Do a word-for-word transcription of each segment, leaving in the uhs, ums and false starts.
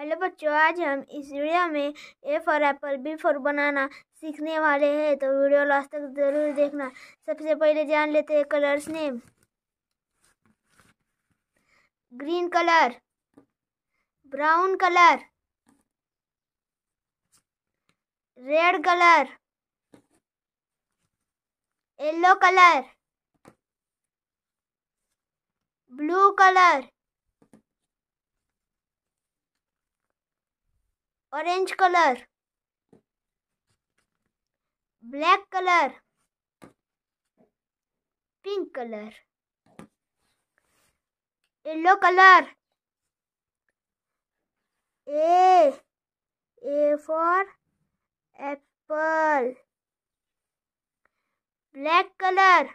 Hello बच्चों, आज हम इस वीडियो में A for apple B for banana सीखने वाले हैं, तो वीडियो लास्ट तक जरूर देखना। सबसे पहले जान लेते हैं colours name. Green colour, brown colour, red colour, yellow colour, blue colour, orange colour, black colour, pink colour, yellow colour, A A for apple, black colour,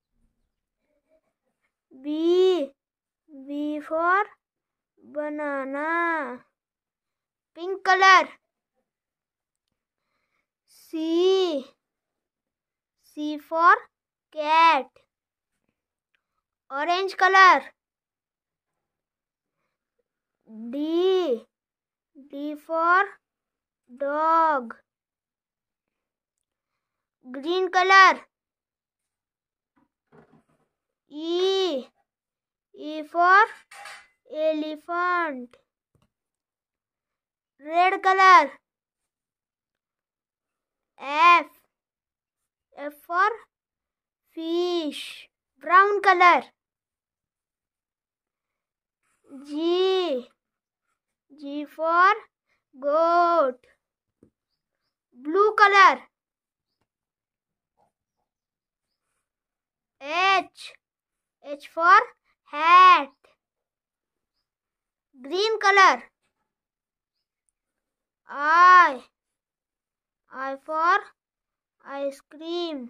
B B for banana, pink colour, C C for cat, orange colour, D D for dog, green colour, E E for elephant, red colour, F F for fish, brown colour, G G for goat, blue colour, H H for hat, green colour, I I for ice cream.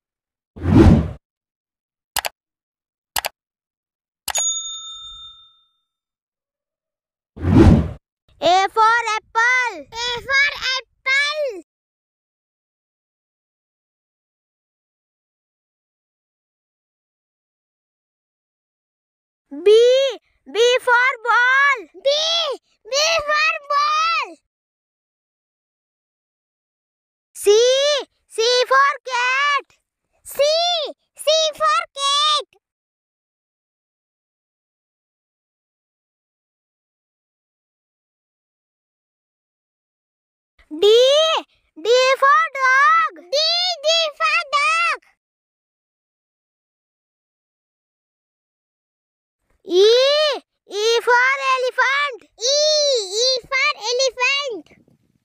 A for apple. A for apple. B B for ball. B B for ball. C C for cat. C C for cat. D D for dog. D D for dog. E E for elephant. E E for elephant.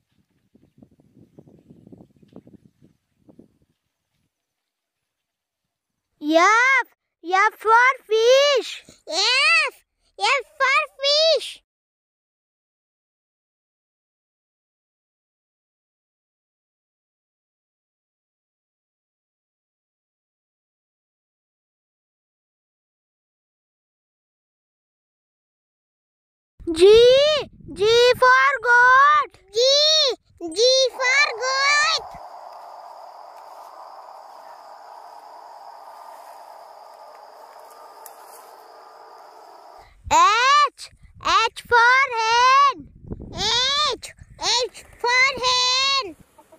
F F for fish. F F for fish. G G for goat. G G for goat. H H for hen. H H for hen.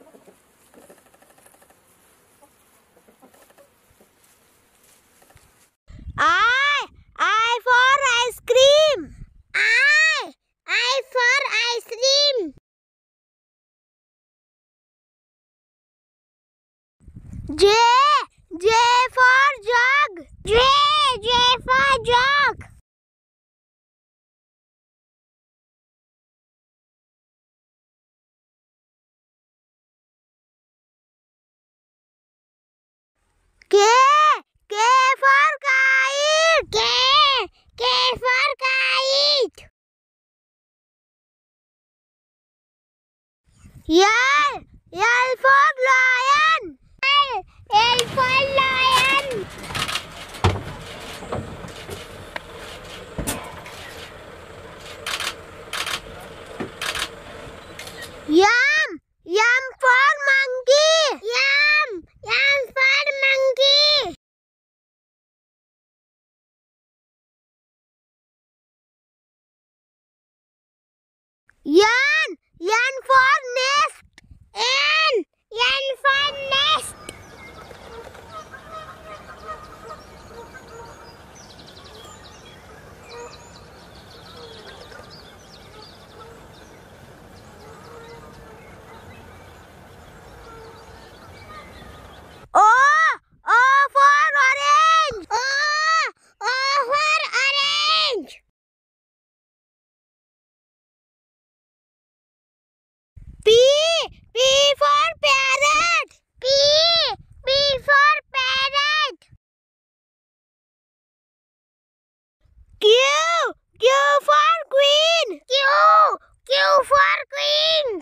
I I for ice cream. I I for ice cream. J J for jug. J J for jug. K K for kite. K K for kite. L L for lion. L L for lion. Yum Yum for monkey. Yum Yum for monkey. N. N for nest. N. N for nest. O. O for orange. O. O for orange. P. P for parrot. P. P for parrot. Q. Q for queen. Q. Q for queen.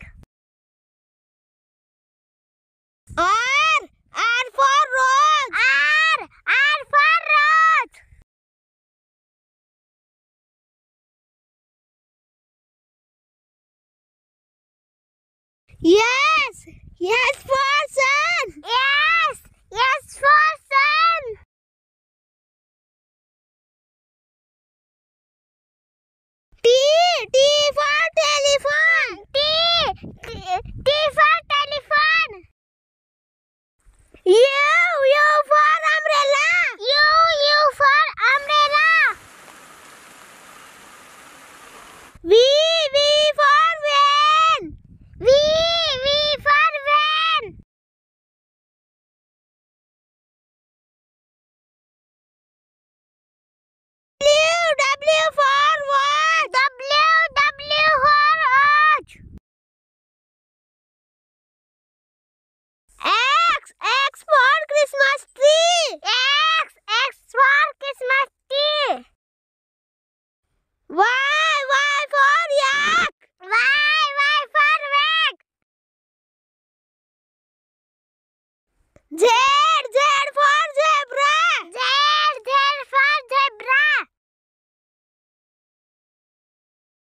R. R for rose. R. R for rose. Yes. Yes for sun. Yes. Yes for sun. T. T for telephone. T. T for telephone. U. U for umbrella. U. U for umbrella. V. V for van. V. V for van. W. W for watch. W. W for watch. X. X for Christmas tree. X. X for Christmas tree. Y. Y for yak. Y. Y for yak. Z.